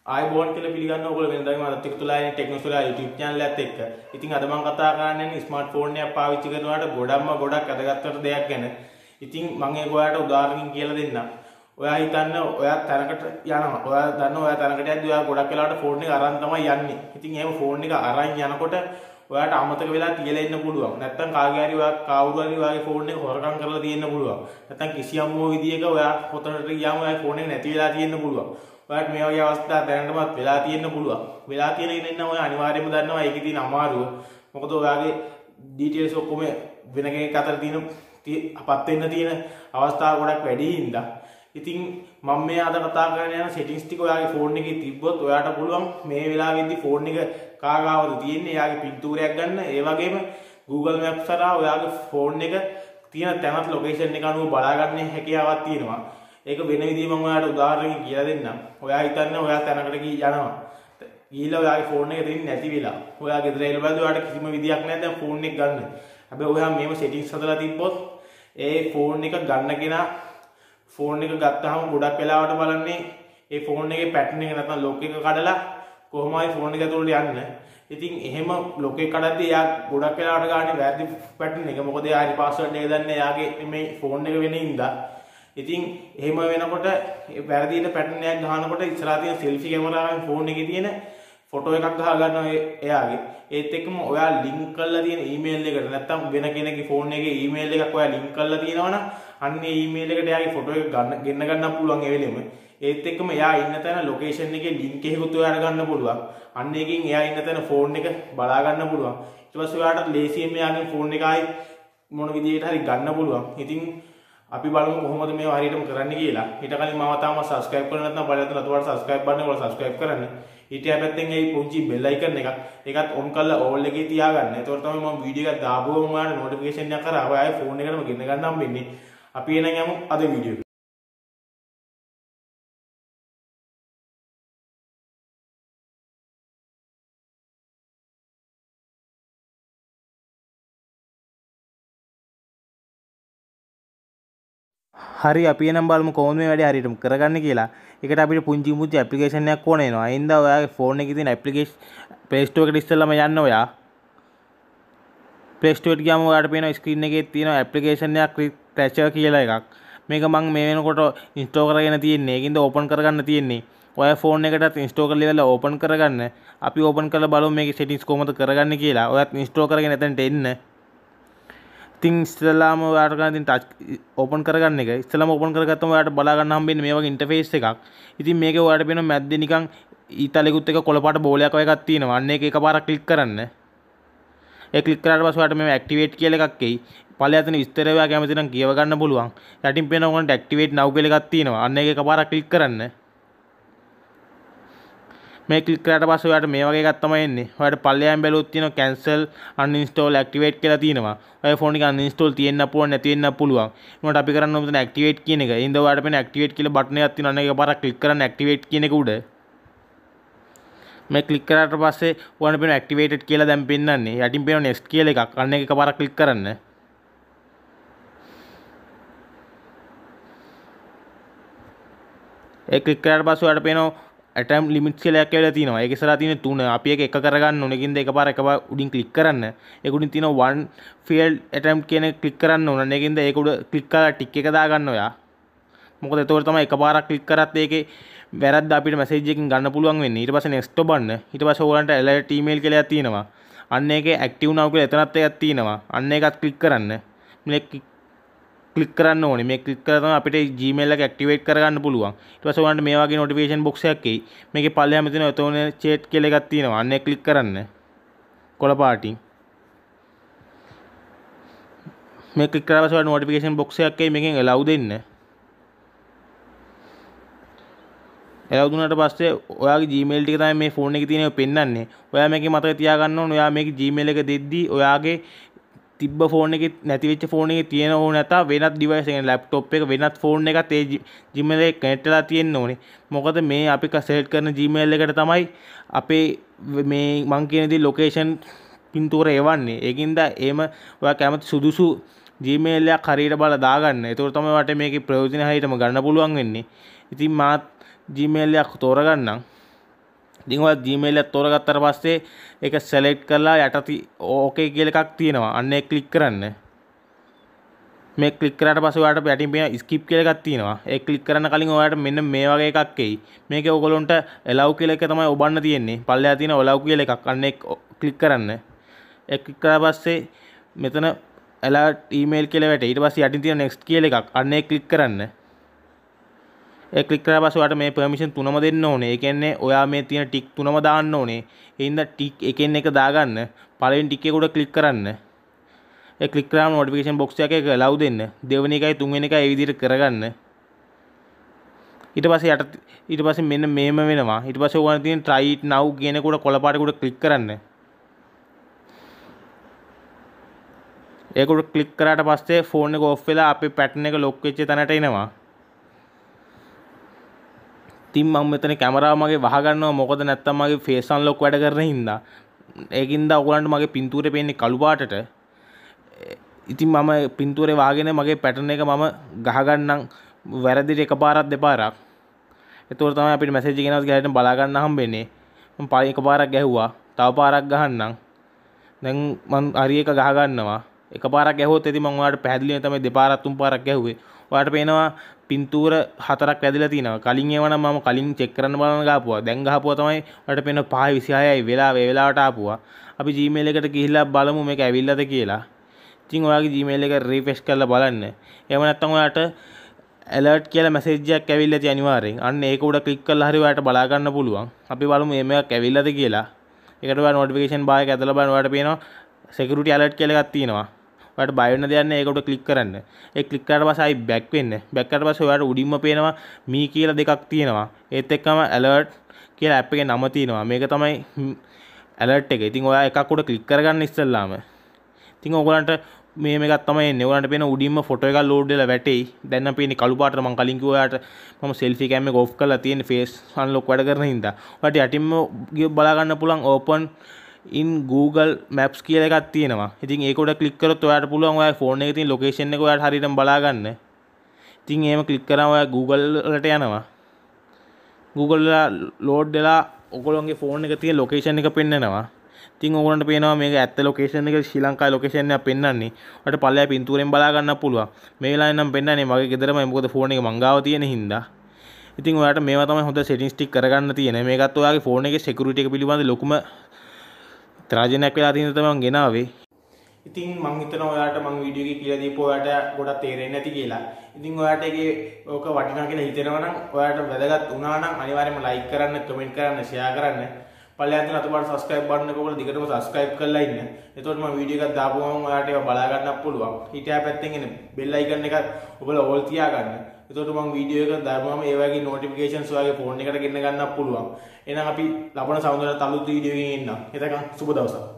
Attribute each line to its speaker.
Speaker 1: ආයිබෝන් කියලා පිළිගන්න ඕගොල්ලෝ වෙනදාම අදත් එකතුලා ඉන්නේ ටෙක්නොසොලා YouTube channel එකත් එක්ක. ඉතින් අද මම කතා කරන්නේ ස්මාර්ට්ෆෝන් එකක් පාවිච්චි කරනකොට ගොඩක් වැදගත් දෙයක් ගැන. ඉතින් මම ඒක ඔයාලට උදාහරණකින් කියලා දෙන්නම්. ඔයා හිතන්න ඔයා තැනකට යනවා. ඔයා දන්නවා ඔයා තැනකට යද්දී ඔයා ගොඩක් වෙලාවට ෆෝන් එක අරන් තමයි යන්නේ. ඉතින් එහෙම ෆෝන් එක අරන් යනකොට ඔයාට අමතක වෙලා තියලා ඉන්න පුළුවන්. නැත්තම් කාගේ හරි ඔයා කවුරු හරි ඔයාගේ ෆෝන් එක හොරකම් කරලා තියෙන්න පුළුවන්. නැත්තම් කිසියම් විදියක ඔයා කොතනට ගියාම ඔයාගේ ෆෝන් එක නැති වෙලා තියෙන්න පුළුවන්. ඔයාට මේ වගේ අවස්ථා දැනටමත් වෙලා තියෙන්න පුළුවන්. වෙලා තියෙන ඉන්න ඔයා අනිවාර්යයෙන්ම දන්නවා ඒකේ තියෙන අමාරුව. මොකද ඔයාගේ ඩීටේල්ස් ඔක්කොම වෙන කෙනෙක් අතර තියෙන අපත් වෙන්න තියෙන අවස්ථා ගොඩක් වැඩි හින්දා. ඉතින් මම මේ අද කතා කරන්න යන සෙටින්ග්ස් ටික ඔයාගේ ෆෝන් එකේ තිබ්බොත් ඔයාට පුළුවන් මේ වෙලාවෙදී ෆෝන් එක කාගාවද තියෙන්නේ එයාගේ පින්තූරයක් ගන්න. ඒ වගේම Google Maps කරා ඔයාගේ ෆෝන් එක තියෙන තැනත් ලොකේෂන් එක අනුව බලාගන්න හැකියාවක් තියෙනවා. ඒක වෙන විදිහට මම ඔයාලට උදාහරණයක් කියලා දෙන්නම්. ඔයා හිතන්න ඔයා තැනකට යනවා. ගිහිල්ලා ඔයාගේ ෆෝන් එක දෙන්නේ නැති වෙලා. ඔයා ගෙදර එළ බලද්දී ඔයාට කිසිම විදියක් නැහැ දැන් ෆෝන් එක ගන්න. හැබැයි ඔයා මේව සෙටින්ග්ස් හදලා තිබ්බොත් ඒ ෆෝන් එක ගන්න කෙනා ෆෝන් එක ගත්තාම ගොඩක් වෙලාවට බලන්නේ ඒ ෆෝන් එකේ පැටර්න් එක නැත්නම් ලොක් එක කඩලා කොහොම හරි ෆෝන් එක ඇතුළට යන්න. ඉතින් එහෙම ලොක් එක කඩද්දී එයා ගොඩක් වෙලාවට ගන්න වැරදි පැටර්න් එක. මොකද එයාගේ පාස්වර්ඩ් එක දන්නේ එයාගේ මේ ෆෝන් එක වෙන ඉඳලා. ඉතින් එහෙම වෙනකොට වැරදිට පැටර්න් එකක් ගන්නකොට ඉස්සරහා තියෙන සෙල්ෆි කැමරාවෙන් ෆෝන් එකේ තියෙන ෆොටෝ එකක් ගහ ගන්නවා එයාගේ. ඒත් එක්කම ඔයා ලින්ක් කරලා තියෙන ඊමේල් එකට නැත්නම් වෙන කෙනෙක්ගේ ෆෝන් එකේ ඊමේල් එකක් ඔයා ලින්ක් කරලා තියෙනවනම් අන්න ඒ ඊමේල් එකට එයාගේ ෆොටෝ එක ගන්න පුළුවන් ඒ වෙලෙම. ඒත් එක්කම එයා ඉන්න තැන ලොකේෂන් එකේ ලින්ක් එකකුත් ඔයාට ගන්න පුළුවන්. අන්න එකකින් එයා ඉන්න තැන ෆෝන් එක බලා ගන්න පුළුවන්. ඊට පස්සේ ඔයාට ලේසියෙන් එයාගේ ෆෝන් එක ආයි මොන විදිහට හරි ගන්න පුළුවන්. ඉතින් අපි බලමු කොහොමද මේව හරියටම කරන්න කියලා. ඊට කලින් මම තාම subscribe කරලා නැත්නම් බලන්න අතවට subscribe බටන් එක subscribe කරන්න. ඊට පැත්තෙන් ඒ පුංචි bell icon එකක් ඒකත් on කරලා all එකේ තියාගන්න. එතකොට තමයි මම වීඩියෝ එකක් දාපුවම ඔයාලට notification එකක් කරා ඔයාගේ ෆෝන් එකටම ගෙන්න ගන්න හම්බෙන්නේ. අපි එනං යමු අද වීඩියෝ එක. හරි අපි එනම් බලමු කොහොමද මේ වැඩේ හරියටම කරගන්නේ කියලා. ඒකට අපිට පුංචි ඇප්ලිකේෂන් එකක් ඕන වෙනවා. ඒ හින්දා ඔයාගේ ෆෝන් එකේ තියෙන ඇප්ලිකේෂන් Play Store එකට ඉස්සෙල්ලාම යන්න ඔයා. Play Store එකට ගියාම ඔයාලට පේන ස්ක්‍රීන් එකේ තියෙන ඇප්ලිකේෂන් එකක් Treasure කියලා එකක්. මේක මම මේ වෙනකොට ඉන්ස්ටෝල් කරගෙන තියෙන්නේ. ඒකින්ද ඕපන් කරගන්න තියෙන්නේ. ඔයා ෆෝන් එකටත් ඉන්ස්ටෝල් කරලා ඉවරලා ඕපන් කරගන්න. අපි ඕපන් කරලා බලමු මේකේ සෙටින්ග්ස් කොහොමද කරගන්නේ කියලා. ඔයාත් ඉන්ස්ටෝල් කරගෙන එතනට එන්න. ඉතින් ඉස්සෙල්ලාම ඔයාට ගන්න තියෙන ටච් ඕපන් කරගන්න එක. ඉස්සෙල්ලාම ඕපන් කරගත්තම ඔයාට බලා ගන්න හම්බෙන්නේ මේ වගේ ඉන්ටර්ෆේස් එකක්. ඉතින් මේකේ ඔයාට පේන මැද්දේ නිකන් ඊතලෙකුත් එක කොළපාට බෝලයක් වගේ එකක් තියෙනවා. අන්න ඒක එකපාරක් ක්ලික් කරන්න. ඒ ක්ලික් කරාට පස්සේ ඔයාට මේ ඇක්ටිවේට් කියලා එකක් එයි. පළය අතන විස්තර ඔයා කැමති නම් කියව ගන්න පුළුවන්. යටින් පේන ඔයගොල්ලන්ට ඇක්ටිවේට් now කියලා එකක් තියෙනවා. අන්න ඒක එකපාරක් ක්ලික් කරන්න. මේ ක්ලික් කරාට පස්සේ ඔයාට මේ වගේ එකක් තමයි එන්නේ. ඔයාට පල්ලෙයන් බැලුවොත් තියෙනවා cancel uninstall activate කියලා තියෙනවා. ඔය ෆෝන් එක uninstall තියෙන්න පුළුවන් නැති වෙන්න පුළුවන්. ඒකට අපි කරන්න ඕනේ මෙතන activate කියන එක. ඒ හින්දා ඔයාට පේන activate කියලා බටන් එකක් තියෙනවා. අන්න ඒක පාරක් ක්ලික් කරන්න activate කියන එක උඩ. මේ ක්ලික් කරාට පස්සේ ඔයාට පේන activated කියලා දැන් පෙන්නන්නේ. යටින් පේන next කියලා එකක්. අන්න ඒක එකපාරක් ක්ලික් කරන්න. ඒ ක්ලික් කරාට පස්සේ ඔයාට පේනවා attempt limits කියලා එකක් කියලා තියෙනවා. ඒක ඉස්සරහා තියෙන 3. අපි ඒක කරගන්න ඕනේ. ඒකින්ද එකපාර උඩින් ක්ලික් කරන්න. ඒක උඩින් තියෙන one failed attempt කියන එක ක්ලික් කරන්න ඕන. ඒකින්ද ඒක උඩ ක්ලික් කරලා ටික් එක දාගන්න ඔයා. මොකද එතකොට තමයි එකපාරක් ක්ලික් කරත් ඒකේ වැරද්ද අපිට මැසේජ් එකකින් ගන්න පුළුවන් වෙන්නේ. ඊට පස්සේ next ඔබන්න. ඊට පස්සේ ඔයාලන්ට alert email කියලා එකක් තියෙනවා. අන්න ඒකේ active now කියලා එතනත් එකක් තියෙනවා. අන්න ඒකත් ක්ලික් කරන්න. මේ ක්ලික් කරන්න ඕනේ. මේ ක්ලික් කරලා තමයි අපිට Gmail එක ඇක්ටිවේට් කරගන්න පුළුවන්. ඊට පස්සේ ඔයාලන්ට මේ වගේ notification box එකක් එයි. මේකේ පල්ලෙහාම තියෙන ඔතෝනේ chat කියලා එකක් තියෙනවා. අන්න ඒක ක්ලික් කරන්න. කොළ පාටින්. මේ ක්ලික් කරලා පස්සේ ඔයාලට notification box එකක් එයි. මේකෙන් allow දෙන්න. allow දුන්නාට පස්සේ ඔයාගේ Gmail ටික තමයි මේ ෆෝන් එකේ තියෙනව පෙන්නන්නේ. ඔයා මේකේ මතක තියාගන්න ඕනේ. ඔයා මේකේ Gmail එක දෙද්දී ඔයාගේ තිබ්බ ෆෝන් එකේ නැති වෙච්ච ෆෝන් එකේ තියෙන ඕන නැතා වෙනත් ඩිවයිස් එකේ ලැප්ටොප් එක වෙනත් ෆෝන් එකත් ඒ Gmail එක කනෙක්ට් වෙලා තියෙන්න ඕනේ. මොකද මේ අපි සෙලෙක්ට් කරන Gmail එකට තමයි අපේ මේ මං කියන දේ ලොකේෂන් පින්තූර එවන්නේ. ඒකින්ද එහෙම ඔයා කැමති සුදුසු Gmail එකක් හරියට බලලා දාගන්න. ඒතකොට තමයි ඔයාට මේකේ ප්‍රයෝජන හරියටම ගන්න පුළුවන් වෙන්නේ. ඉතින් මාත් Gmail එකක් තෝරගන්නම්. ඉතින් ඔයා Gmail එක තෝරගත්තාට පස්සේ ඒක select කරලා යට ඕකේ කියලා එකක් තියෙනවා. අන්න ඒක ක්ලික් කරන්න. මේ ක්ලික් කරාට පස්සේ ඔයාලට යටින් පේන skip කියලා එකක් තියෙනවා. ඒක ක්ලික් කරන්න කලින් ඔයාලට මෙන්න මේ වගේ එකක් එයි. මේකේ ඔයගොල්ලන්ට allow කියලා එක තමයි ඔබන්න තියෙන්නේ. පල්ලෙහා තියෙන allow කියලා එකක්. අන්න ඒක ක්ලික් කරන්න. ඒක ක්ලික් කරලා පස්සේ මෙතන alert email කියලා වැටේ. ඊට පස්සේ යටින් තියෙන next කියලා එකක්. අන්න ඒක ක්ලික් කරන්න. ඒ ක්ලික් කරලා පස්සේ ඔයාලට මේ permission තුනම දෙන්න ඕනේ. ඒ කියන්නේ ඔයා මේ තියෙන ටික් තුනම දාන්න ඕනේ. ඒ හින්දා ටික් එකෙන් එක දාගන්න. පළවෙනි ටික් එක උඩ ක්ලික් කරන්න. ඒ ක්ලික් කරාම notification box එකක allow දෙන්න. දෙවෙනි එකයි තුන්වෙනි එකයි ඒ විදිහට කරගන්න. ඊට පස්සේ මෙන්න මේම වෙනවා. ඊට පස්සේ ඔයාලට තියෙන try it now කියන එක උඩ කොළ පාටේ උඩ ක්ලික් කරන්න. ඒක උඩ ක්ලික් කරාට පස්සේ ෆෝන් එක ඔෆ් වෙලා අපේ pattern එක lock වෙච්ච තැනට එනවා. ඉතින් මම මෙතන කැමරාව මගේ වහ ගන්නවා මොකද නැත්තම් මගේ face unlock වැඩ කරන හින්දා. ඒකින්ද ඔයගලන්ට මගේ පින්තූරේ පේන්නේ කළු පාටට. ඉතින් මම පින්තූරේ වාගෙන මගේ පැටර්න් එක මම ගහගන්නම් වැරදිට එකපාරක් දෙපාරක්. ඒතකොට තමයි අපිට මැසේජ් එක එනවා කියලා බලා ගන්න හම්බෙන්නේ. මම එකපාරක් ගැහුවා. තව පාරක් ගහන්නම්. දැන් මම හරි එක ගහ ගන්නවා. එකපාරක් ගැහුවොත් ඉතින් මම ඔයාලට පැහැදිලිව තමයි දෙපාරක් තුන් පාරක් ගැහුවේ. ඔයාලට පේනවා පින්තූර 4ක් වැදිලා තියෙනවා. කලින් ඒවනම් මම කලින් චෙක් කරන්න බලන්න ගාපුවා. දැන් ගහපුවා තමයි ඔයාලට පේන 5:26යි වෙලාවට ආපුවා. අපි Gmail එකට ගිහිල්ලා බලමු මේක ඇවිල්ලාද කියලා. ඉතින් ඔයාගේ Gmail එක රිෆ්‍රෙෂ් කරලා බලන්න. එහෙම නැත්නම් ඔයාට alert කියලා මැසේජ් එකක් ඇවිල්ලා තියෙන අනිවාර්යෙන්. අන්න ඒක උඩ ක්ලික් කරලා හරි ඔයාට බලා ගන්න පුළුවන්. අපි බලමු මේක ඇවිල්ලාද කියලා. ඒකට ඔයා notification bar එක ඇදලා බලන්න ඔයාට පේනවා security alert කියලා එකක් තියෙනවා. ඔයාට බය වෙන්න දෙයක් නැහැ. ඒක උඩ ක්ලික් කරන්න. ඒක ක්ලික් කරාට පස්සේ ආයි back වෙන්න. back කරාට පස්සේ ඔයාට උඩින්ම පේනවා me කියලා දෙකක් තියෙනවා. ඒත් එක්කම alert කියලා app එකේ නම තියෙනවා. මේක තමයි alert එක. ඉතින් ඔයා එකක් උඩ ක්ලික් කරගන්න ඉස්සෙල්ලාම. ඉතින් ඔයගලන්ට මේක තමයි එන්නේ. ඔයාලට පේන උඩින්ම ෆොටෝ එකක් ලෝඩ් වෙලා වැටෙයි. දැන් නම් පේන්නේ කළු පාටට. මම කලින් කිව්වා ඔයාට මම selfie cam එක off කරලා තියෙන face unlock වැඩ කරන හින්දා. ඔයාට යටින්ම බලා ගන්න පුළුවන් open in Google Maps කියලා එකක් තියෙනවා. ඉතින් ඒක උඩ ක්ලික් කරොත් ඔයාට පුළුවන් ඔයාගේ ෆෝන් එකේ තියෙන location එක ඔයාට හරියටම බලා ගන්න. ඉතින් එහෙම ක්ලික් කරාම ඔයා Google වලට යනවා. Google වල load වෙලා ඔයගොල්ලෝගේ ෆෝන් එකේ තියෙන location එක පෙන්නනවා. ඉතින් ඔයගොල්ලන්ට පේනවා මේක ඇත්ත ලොකේෂන් එක ශ්‍රී ලංකාවේ ලොකේෂන් එකක් පෙන්වන්නේ. ඔයාලට පල්ලෙහා පින්තූරෙන් බලා ගන්න පුළුවන්. මේ වෙලාවේ නම් පෙන්වන්නේ මගේ ගෙදරමයි මොකද ෆෝන් එක මං ගාව තියෙන හින්දා. ඉතින් ඔයාලට මේවා තමයි හොඳ සෙටින්ග්ස් ටික කරගන්න තියෙන්නේ. මේකත් ඔයාගේ ෆෝන් එකේ security එක පිළිබඳ ලොකුම ත්‍රාජනයක් වෙලා තියෙන තමයි මං ගෙනාවේ. ඉතින් මං හිතනවා ඔයාලට මං වීඩියෝ එකේ කියලා දීපුවා ඔයාලට ගොඩක් තේරෙන්නේ නැති කියලා. ඉතින් ඔයාලට ඒකේ ඕක වටිනවා කියලා හිතෙනවා නම් ඔයාලට වැදගත් වුණා නම් අනිවාර්යයෙන්ම like කරන්න, comment කරන්න, share කරන්න. පල්ලෙහාන් තියෙන අතපාර subscribe button එක ඔයාලා දිගටම subscribe කරලා ඉන්න. එතකොට මම වීඩියෝ එකක් දාපුවම ඔයාලට ඒක බලා ගන්නත් පුළුවන්. ඊට පැත්තෙන් එන bell icon එක ඔයාලා all තියා ගන්න. එතකොට මම වීඩියෝ එක දාපුවම ඒ වගේ notifications ඔයාගේ phone එකට ගෙන්න ගන්නත් පුළුවන්. එහෙනම් අපි ලබන සමුදට අලුත් වීඩියෝ එකකින් එන්නම්. එතකන් සුබ දවසක්.